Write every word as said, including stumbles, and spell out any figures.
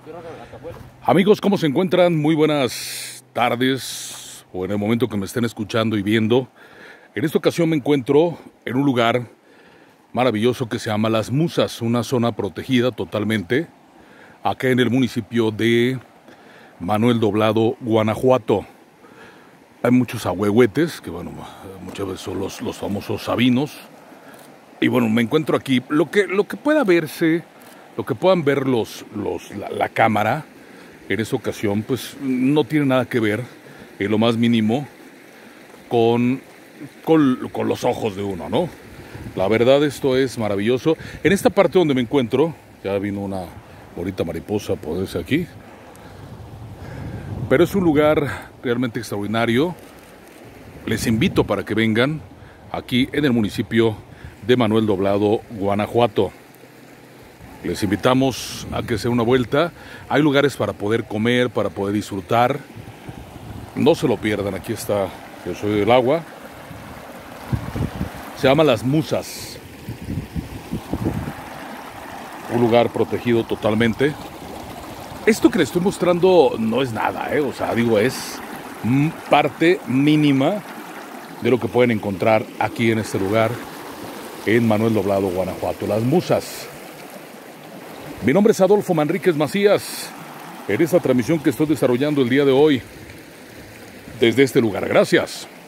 Amigos, ¿cómo se encuentran? Muy buenas tardes, o en el momento que me estén escuchando y viendo. En esta ocasión me encuentro en un lugar maravilloso que se llama Las Musas, una zona protegida totalmente, acá en el municipio de Manuel Doblado, Guanajuato. Hay muchos ahuehuetes, que bueno, muchas veces son los, los famosos sabinos. Y bueno, me encuentro aquí. Lo que, lo que pueda verse, lo que puedan ver los, los, la, la cámara, en esta ocasión, pues no tiene nada que ver, en lo más mínimo, con, con, con los ojos de uno, ¿no? La verdad, esto es maravilloso. En esta parte donde me encuentro, ya vino una bonita mariposa a ponerse aquí. Pero es un lugar realmente extraordinario. Les invito para que vengan aquí en el municipio de Manuel Doblado, Guanajuato. Les invitamos a que se den una vuelta. Hay lugares para poder comer, para poder disfrutar. No se lo pierdan, aquí está, yo soy del agua. Se llama Las Musas. Un lugar protegido totalmente. Esto que les estoy mostrando no es nada, ¿eh? O sea, digo, es parte mínima de lo que pueden encontrar aquí en este lugar, en Manuel Doblado, Guanajuato. Las Musas. Mi nombre es Adolfo Manríquez Macías, en esta transmisión que estoy desarrollando el día de hoy desde este lugar. Gracias.